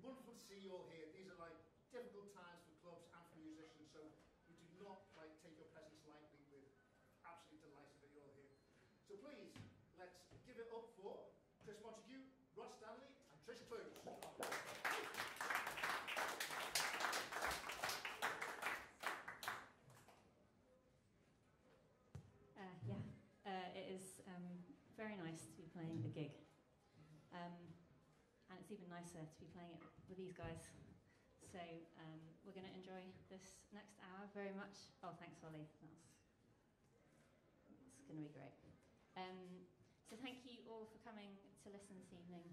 wonderful to see you all here. These are like difficult times for clubs and for musicians, so we do not like take your presence lightly. We're absolutely delighted that you're all here. So please, let's give it up for Chris Montague, Ross Stanley and Trish Clowes. It is very nice to be playing the gig. And it's even nicer to be playing it with these guys. So we're going to enjoy this next hour very much. Oh, thanks, Ollie. It's going to be great. So thank you all for coming to listen this evening.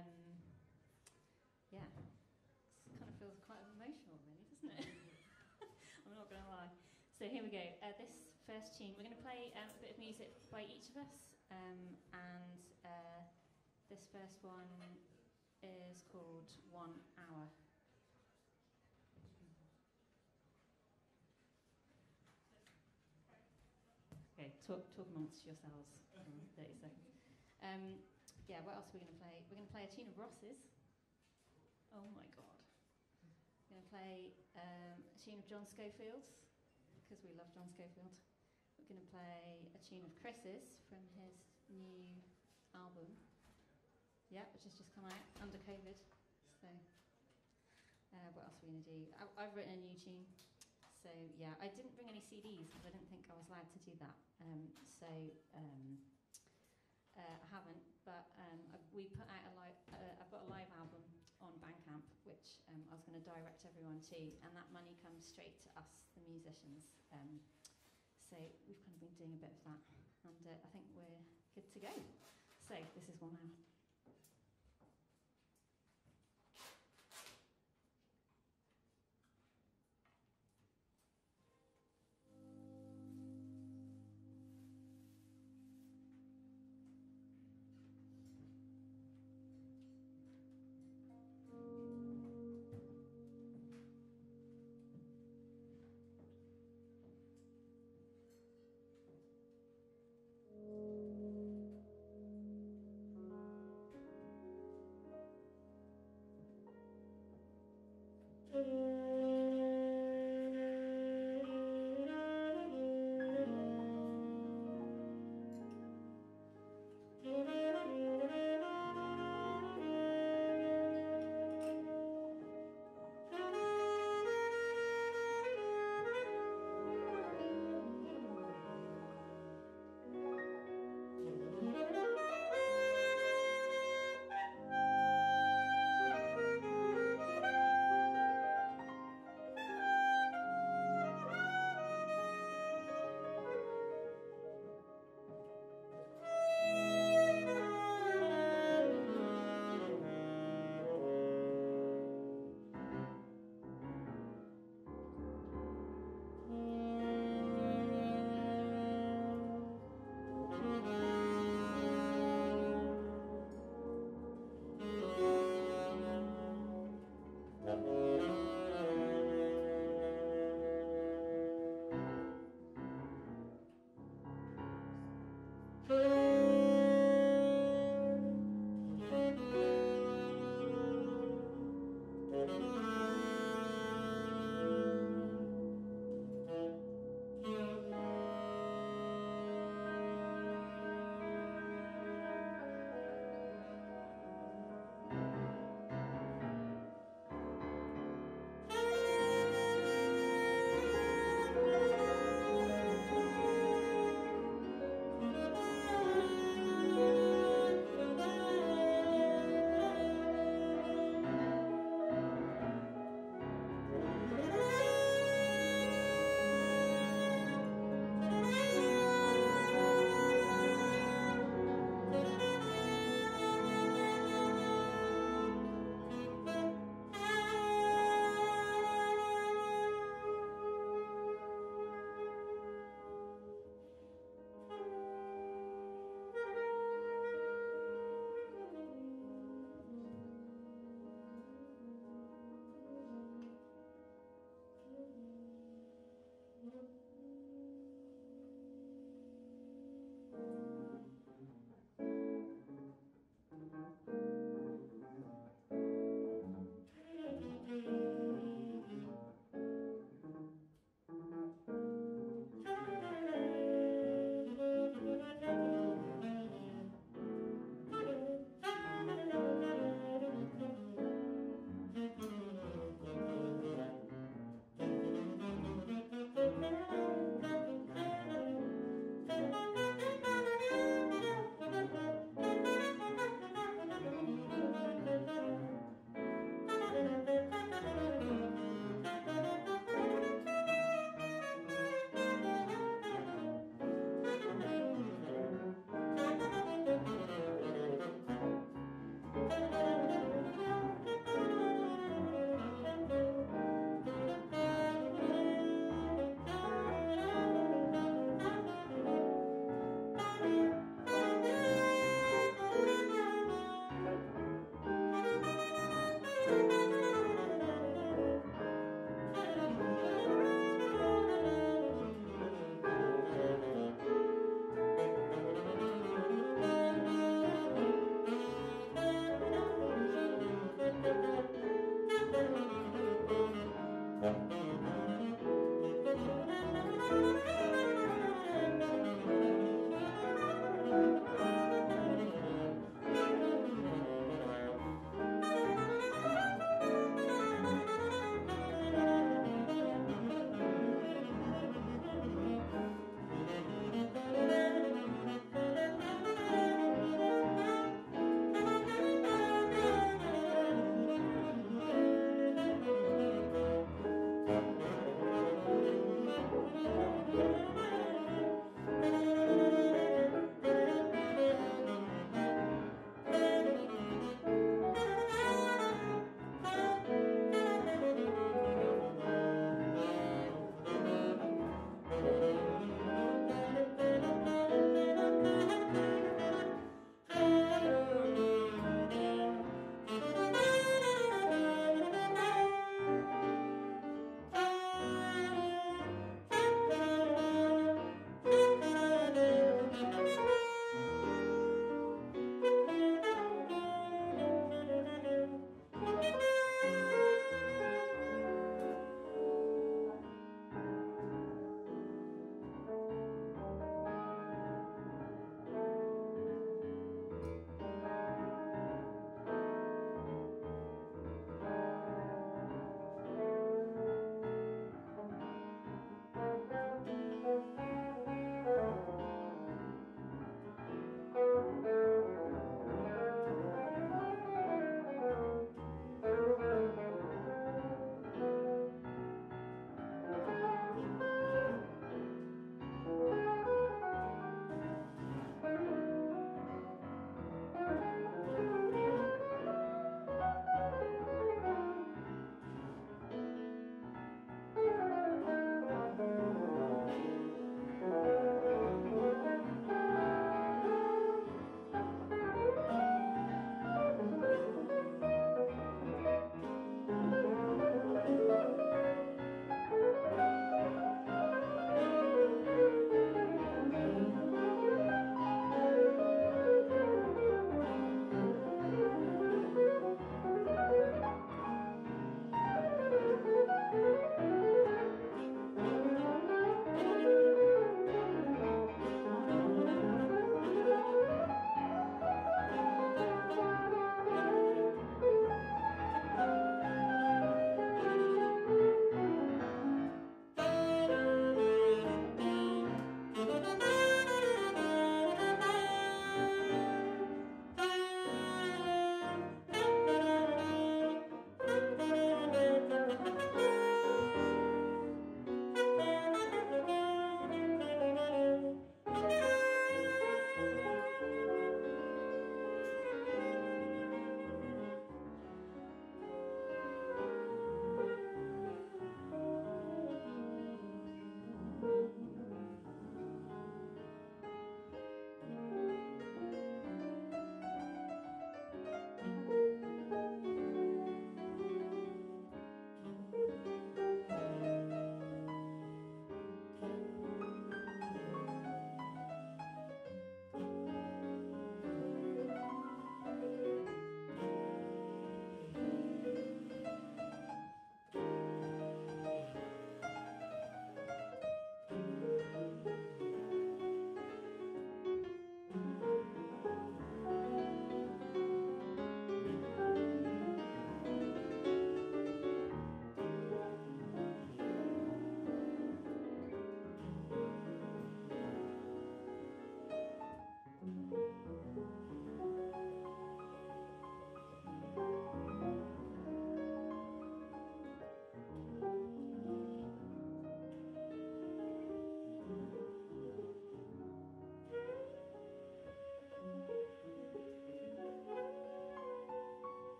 Yeah, it kind of feels quite emotional, really, doesn't it? I'm not going to lie. So here we go. This first tune, we're going to play a bit of music by each of us, and this first one is called 1 Hour. Okay, talk amongst yourselves for 30 seconds. Yeah, what else are we going to play? We're going to play a tune of Ross's. Oh my God. We're going to play a tune of John Scofield's, because we love John Scofield. We're going to play a tune of Chris's from his new album, which has just come out under COVID. So, what else are we going to do? I've written a new tune. So, yeah, I didn't bring any CDs because I didn't think I was allowed to do that. I haven't, but we put out I've got a live album on Bandcamp, which I was going to direct everyone to, and that money comes straight to us, the musicians. So we've kind of been doing a bit of that, and I think we're good to go. So this is 1 hour.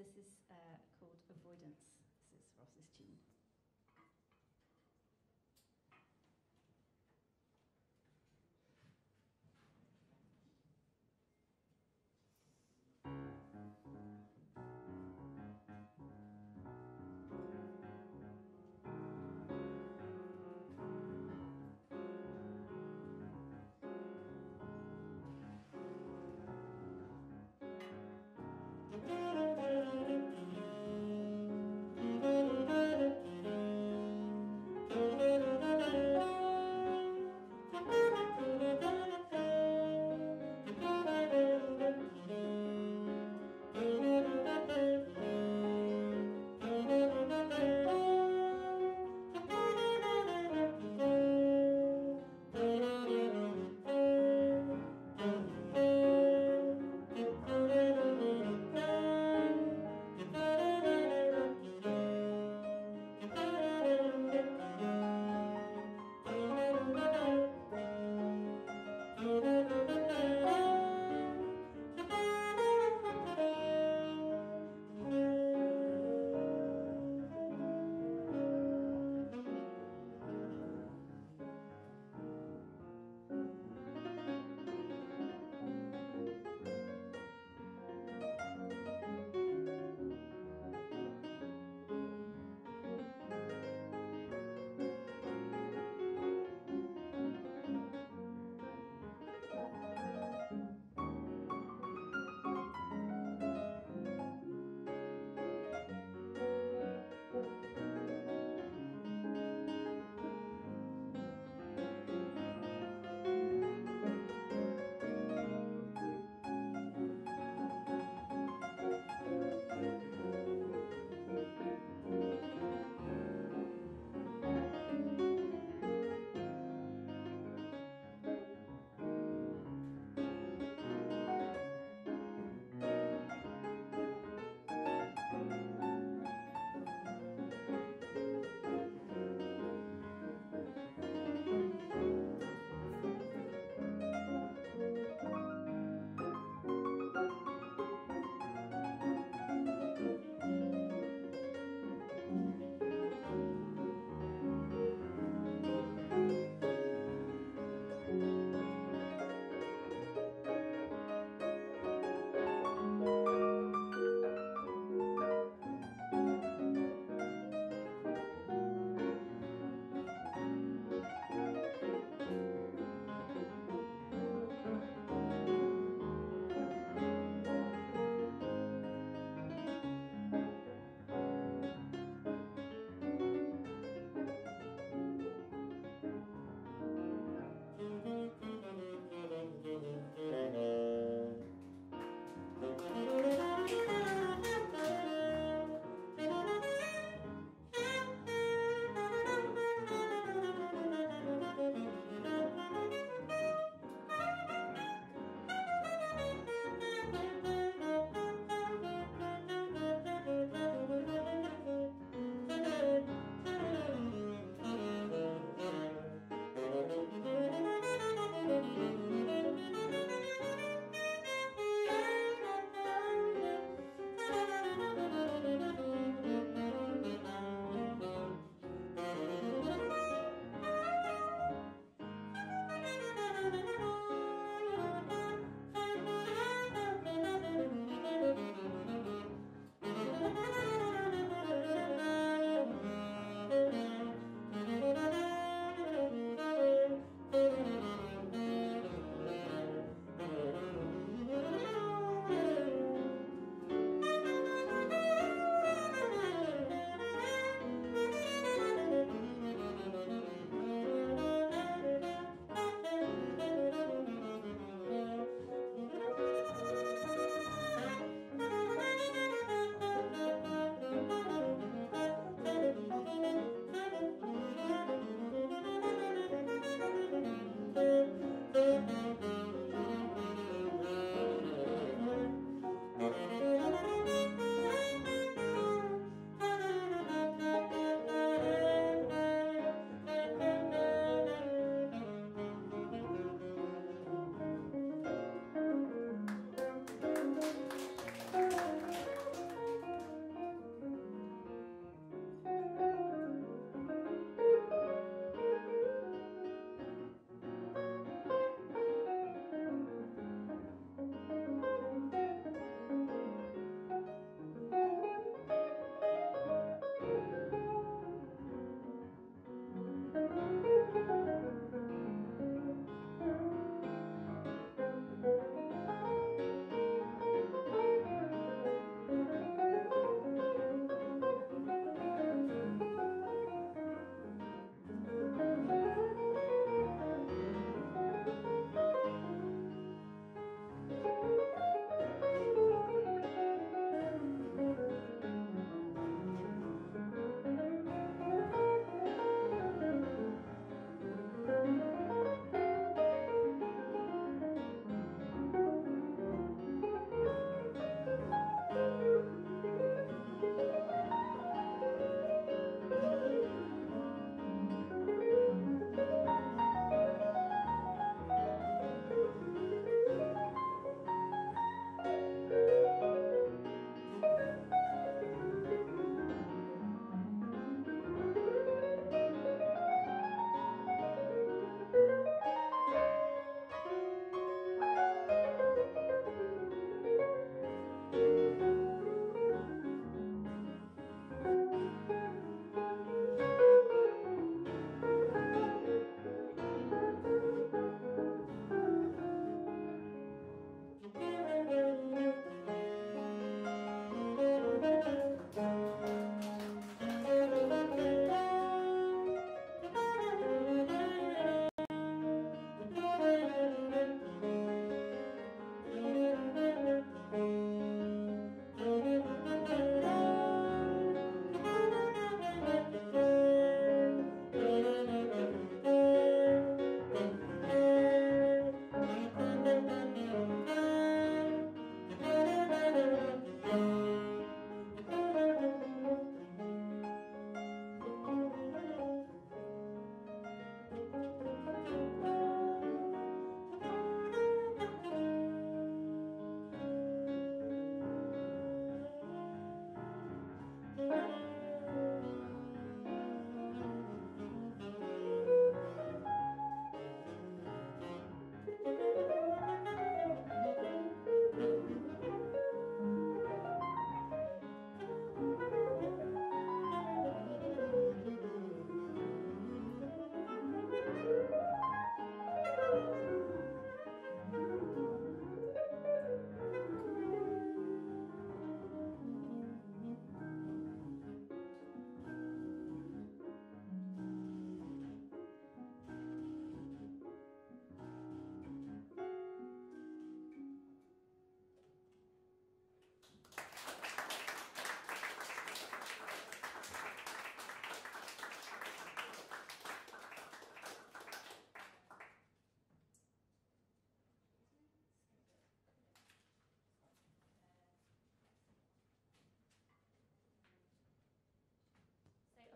this is called Avoidance. This is Ross's tune.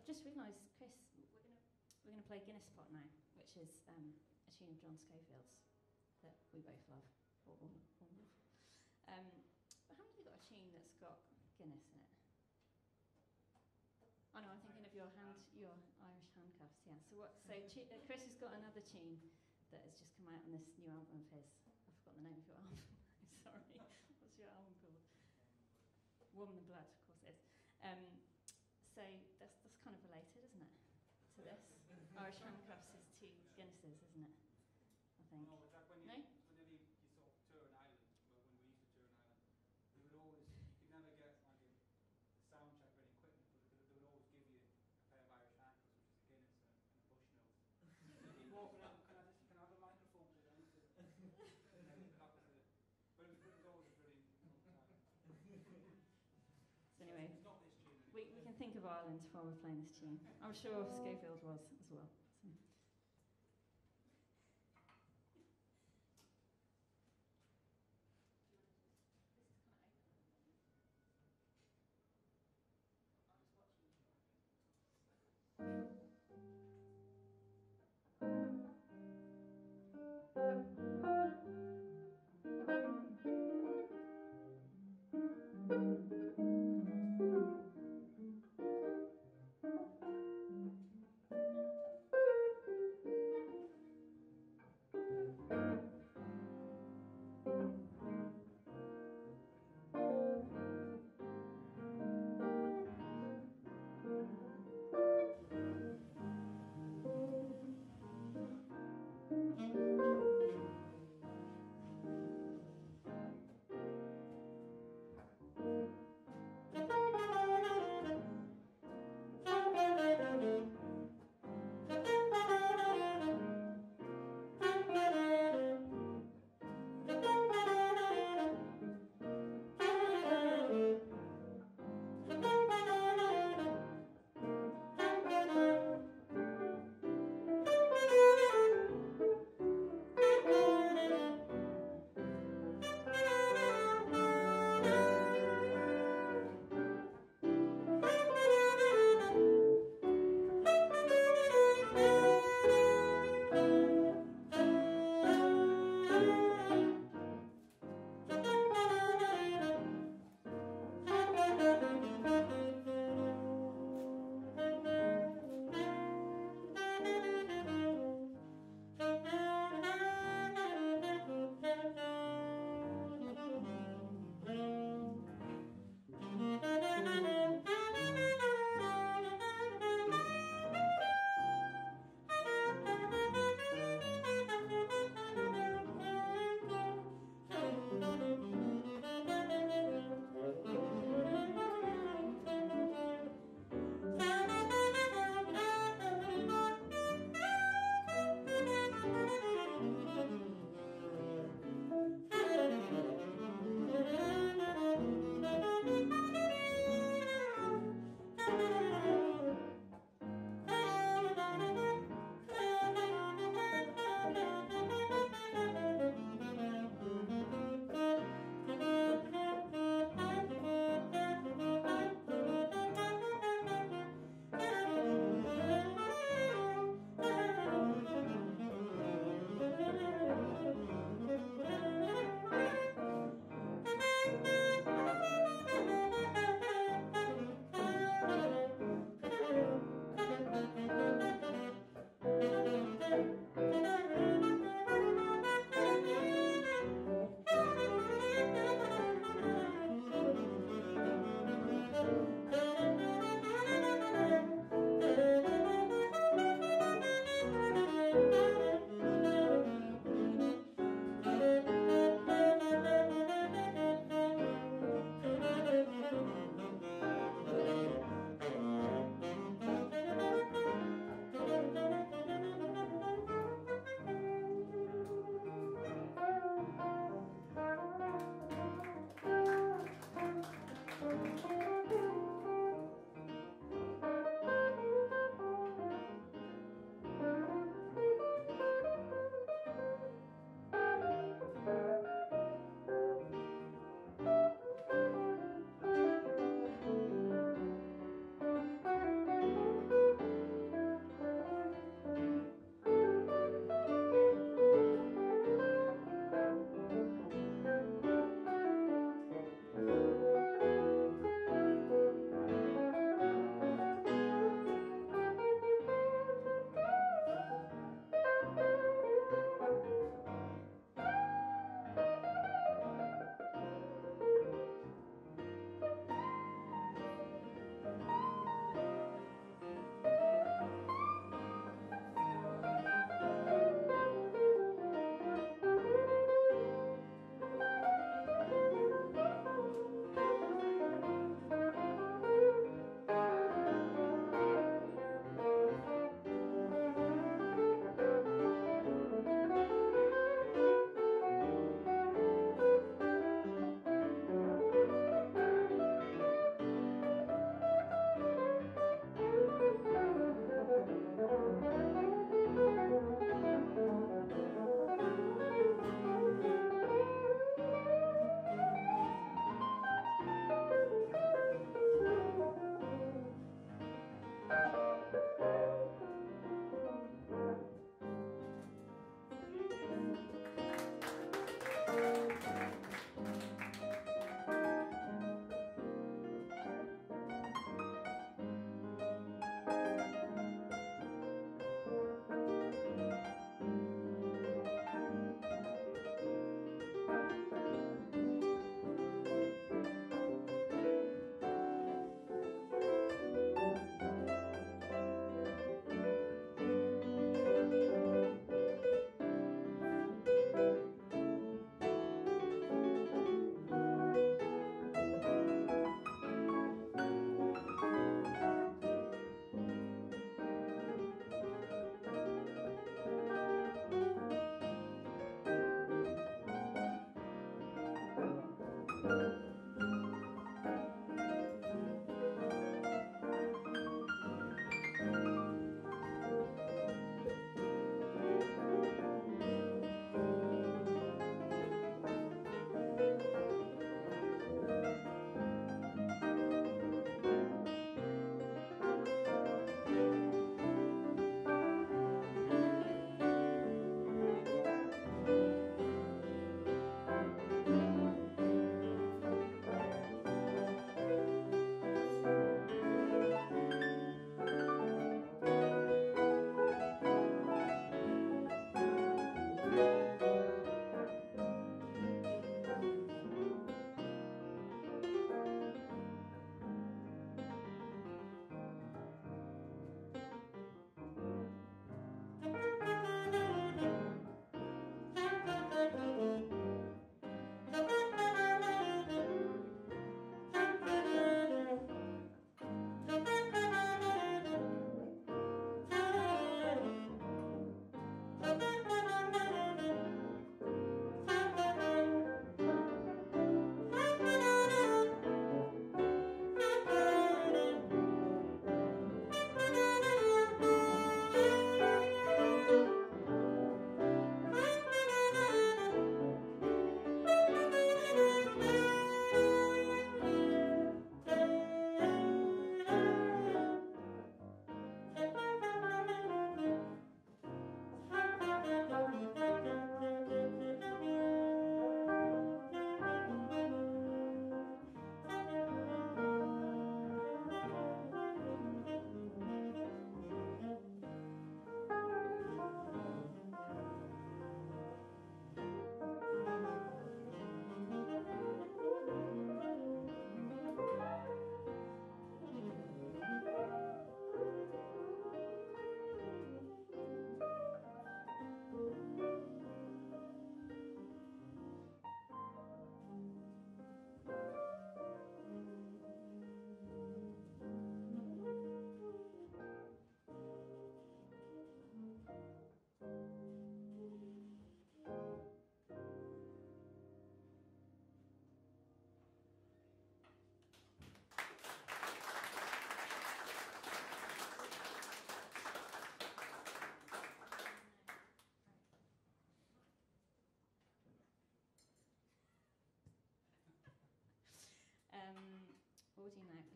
just realised, Chris, we're gonna play Guinness Pot now, which is a tune of John Scofield's that we both love, or all love. But haven't you got a tune that's got Guinness in it? Oh no, I'm thinking of your Irish handcuffs. Yeah. So what? So Chris has got another tune that has just come out on this new album of his. I've forgotten the name of your album. Sorry. What's your album called? Woman and Blood, of course it is. So that's kind of related, isn't it, to this? Irish handcuffs is to Guinnesses, isn't it? I think. No, Jack, whenever you sort of tour an island, well, when we used to tour an island, you could never get like a sound check or any equipment, but they would always give you a pair of Irish handcuffs, which is a Guinness and a bush nose. So you'd be walking around, can I have a microphone, please? I need to. But it was always a brilliant time. So anyway, it's not this tune. we can think of Ireland while we're playing this tune. I'm sure Schofield was as well. So.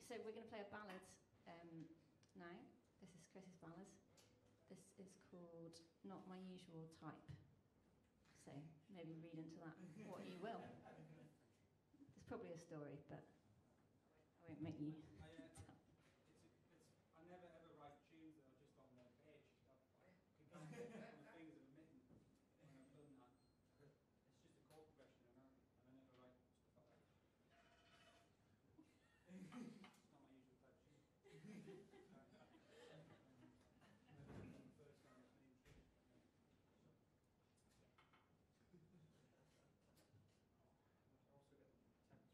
So we're going to play a ballad now. This is Chris's ballad. This is called Not My Usual Type. So maybe read into that what you will. There's probably a story, but I won't make you. I never ever write tunes that are just on the page. I can count on the fingers of a mitten when I've done that. It's just a chord progression in American, and I never write stuff like that. It's not my usual type of tune. The first one was named Trish. I also get temperature.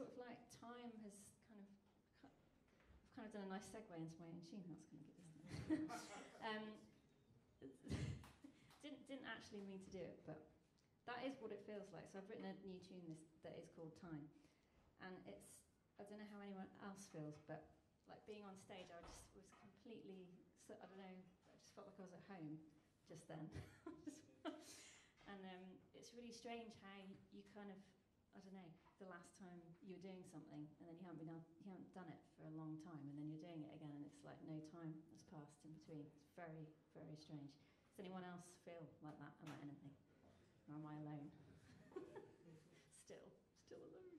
sort of like time has kind of, I've kind of done a nice segue into my own tune. That's kind of good, isn't it? Didn't actually mean to do it, but that is what it feels like. So I've written a new tune that is called Time, and it's, I don't know how anyone else feels, but like being on stage, I just was completely, I don't know, I just felt like I was at home just then. And it's really strange how you kind of, I don't know, the last time you were doing something and then you haven't done it for a long time, and then you're doing it again and it's like no time has passed in between. It's very, very strange. Does anyone else feel like that about anything? Or am I alone? Still alone.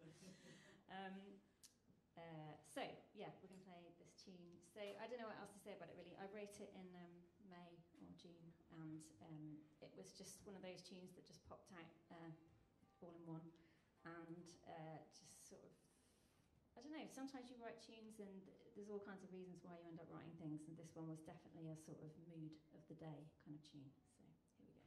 So yeah, we're going to play this tune. So I don't know what else to say about it really. I wrote it in May or June, and it was just one of those tunes that just popped out all in one, and just sort of, I don't know, sometimes you write tunes and there's all kinds of reasons why you end up writing things, and this one was definitely a sort of mood of the day kind of tune. So here we go.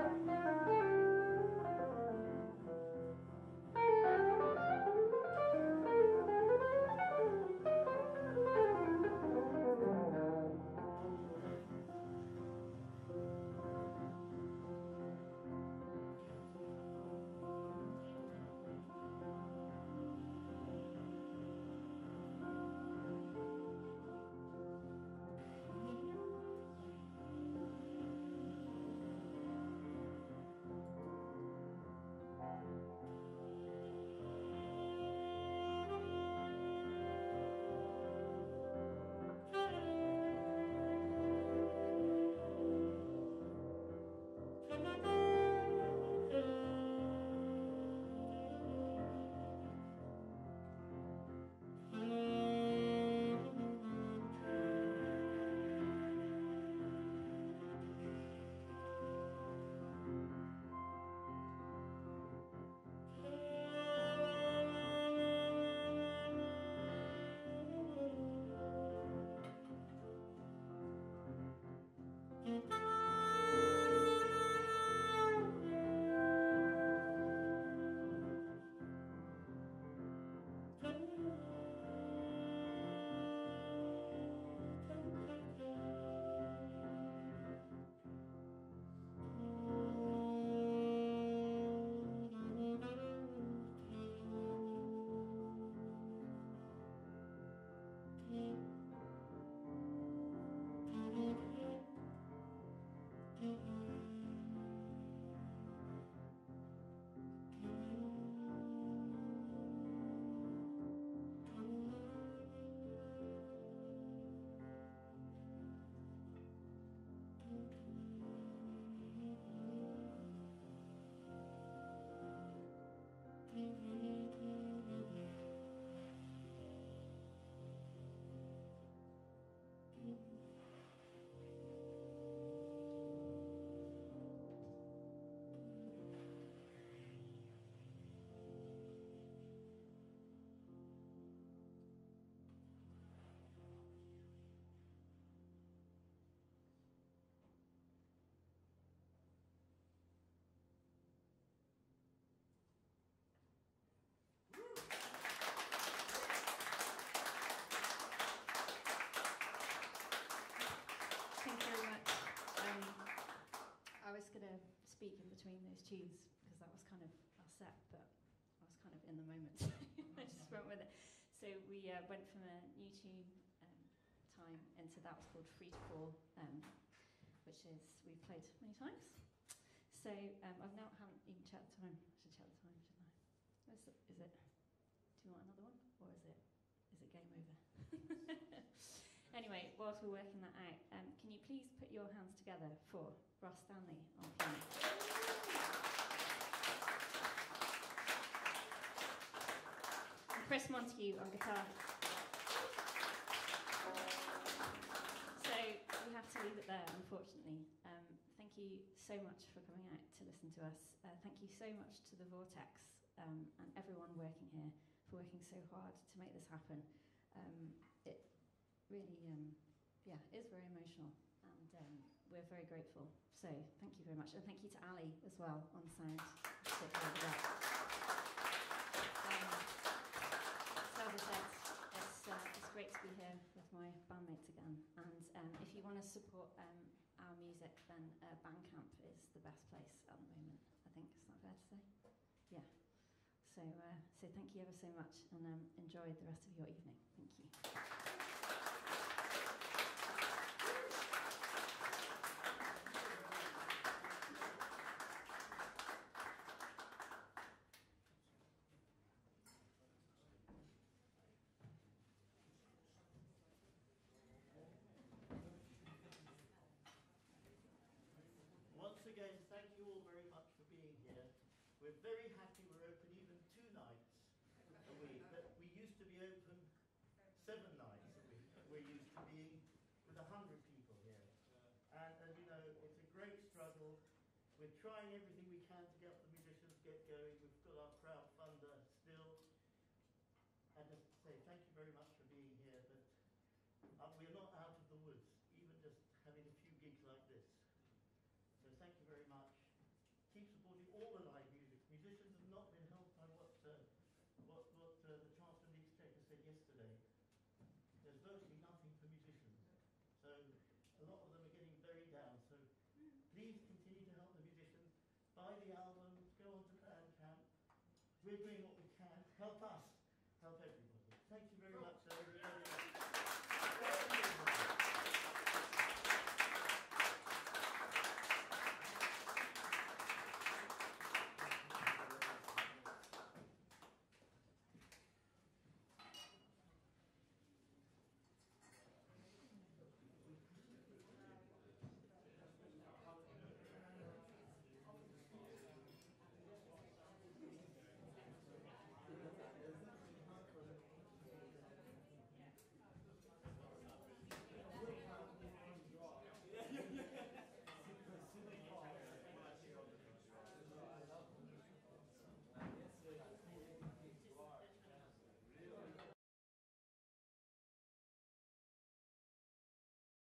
speak in between those tunes because that was kind of our set, but I was kind of in the moment. I just went with it. So we went from a new tune time into that was called Free to Fall, which is we've played many times. So I've now haven't even checked the time. I should check the time, shouldn't I? Is it? Do you want another one, or is it game over? Anyway, whilst we're working that out, can you please put your hands together for Ross Stanley on piano? And Chris Montague on guitar. So we have to leave it there, unfortunately. Thank you so much for coming out to listen to us. Thank you so much to the Vortex and everyone working here for working so hard to make this happen. It really, is very emotional, and we're very grateful. So thank you very much, and thank you to Ali as well on sound. So as I said, it's great to be here with my bandmates again. And if you want to support our music, then Bandcamp is the best place at the moment. I think is that fair to say? Yeah. So thank you ever so much, and enjoy the rest of your evening. Thank you. Once again, thank you all very much for being here. We're very happy we're open even 2 nights a week, but we used to be open 7 nights a week. We're used to being with 100 people here. And as you know, it's a great struggle. We're trying everything we can to get the musicians get going. We've got our crowdfunder still. And just to say thank you very much for being here, but we're not out of the woods, even just having a few gigs like this. So thank you very much. virtually nothing for musicians. So a lot of them are getting very down. So please continue to help the musicians. Buy the albums, go on to Bandcamp. We're doing what we can. Help us.